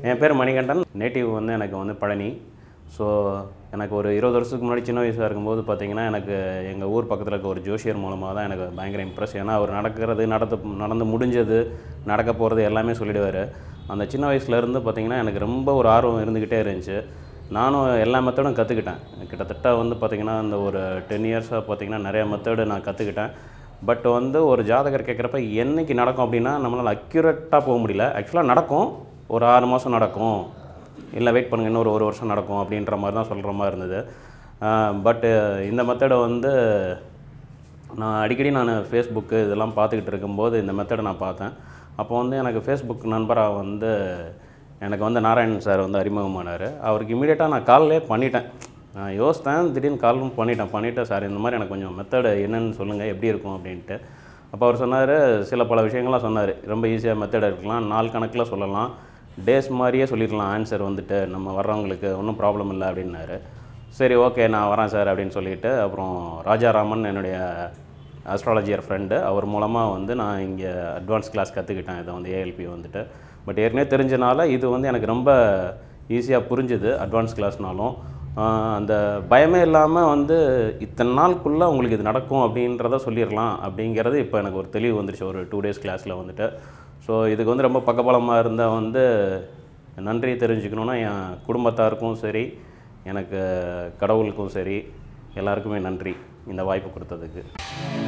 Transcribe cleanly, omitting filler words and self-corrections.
என் பேர் மணிகண்டன். நேட்டிவ் வந்து எனக்கு வந்து பழனி. ஸோ எனக்கு ஒரு 20 வருஷத்துக்கு முன்னாடி சின்ன வயசாக இருக்கும்போது பார்த்திங்கன்னா எனக்கு எங்கள் ஊர் பக்கத்தில் இருக்க ஒரு ஜோஷியர் மூலமாக தான் எனக்கு பயங்கர இம்ப்ரெஸ். ஏன்னா அவர் நடந்து முடிஞ்சது, நடக்க போகிறது எல்லாமே சொல்லிடுவார். அந்த சின்ன வயசுலேருந்து பார்த்திங்கன்னா எனக்கு ரொம்ப ஒரு ஆர்வம் இருந்துக்கிட்டே இருந்துச்சு. நானும் எல்லா மெத்தடும் கற்றுக்கிட்டேன். கிட்டத்தட்ட வந்து பார்த்திங்கன்னா இந்த ஒரு 10 இயர்ஸாக பார்த்திங்கன்னா நிறையா மெத்தடு நான் கற்றுக்கிட்டேன். பட் வந்து ஒரு ஜாதகர் கேட்குறப்ப என்றைக்கு நடக்கும் அப்படின்னா நம்மளால் அக்யூரேட்டாக போக முடியல. ஆக்சுவலாக நடக்கும், ஒரு 6 மாதம் நடக்கும், இல்லை வெயிட் பண்ணுங்கள் இன்னொரு 1 வருஷம் நடக்கும் அப்படின்ற மாதிரி தான் சொல்கிற மாதிரி இருந்தது. பட்டு இந்த மெத்தடை வந்து நான் அடிக்கடி ஃபேஸ்புக்கு இதெல்லாம் பார்த்துக்கிட்டு இருக்கும்போது இந்த மெத்தடை நான் பார்த்தேன். அப்போ வந்து எனக்கு ஃபேஸ்புக் நண்பராக வந்து எனக்கு வந்து நாராயணன் சார் வந்து அறிமுகமானார். அவருக்கு இமீடியட்டாக நான் கால்லே பண்ணிட்டேன். நான் யோசித்தேன், திடீர்னு காலும் பண்ணிவிட்டு சார் இந்த மாதிரி எனக்கு கொஞ்சம் மெத்தடு என்னென்னு சொல்லுங்கள், எப்படி இருக்கும் அப்படின்ட்டு. அப்போ அவர் சொன்னார், பல விஷயங்கள்லாம் சொன்னார். ரொம்ப ஈஸியாக மெத்தட் இருக்கலாம், நாள் கணக்கில் சொல்லலாம், டேஸ் மாதிரியே சொல்லிடலாம் ஆன்சர் வந்துட்டு நம்ம வர்றவங்களுக்கு ஒன்றும் ப்ராப்ளம் இல்லை அப்படின்னாரு. சரி ஓகே நான் வரேன் சார் அப்படின்னு சொல்லிவிட்டு அப்புறம் ராஜாராமன் என்னுடைய ஆஸ்ட்ராலஜியர் ஃப்ரெண்டு, அவர் மூலமாக வந்து நான் இங்கே அட்வான்ஸ் கிளாஸ் கற்றுக்கிட்டேன். இதை வந்து ஏஎல்பி வந்துட்டு பட் ஏற்கனவே தெரிஞ்சனால இது வந்து எனக்கு ரொம்ப ஈஸியாக புரிஞ்சுது. அட்வான்ஸ் கிளாஸ்னாலும் அந்த பயமே இல்லாமல் வந்து இத்தனை நாளுக்குள்ளே உங்களுக்கு இது நடக்கும் அப்படின்றத சொல்லிடலாம் அப்படிங்கிறது இப்போ எனக்கு ஒரு தெளிவு வந்துருச்சு ஒரு 2 டேஸ் கிளாஸில் வந்துட்டு. ஸோ இதுக்கு வந்து ரொம்ப பக்கபலமாக இருந்தால் வந்து நன்றி தெரிஞ்சுக்கணுன்னா என் குடும்பத்தாருக்கும் சரி, எனக்கு கடவுளுக்கும் சரி, எல்லாருக்குமே நன்றி இந்த வாய்ப்பு கொடுத்ததுக்கு.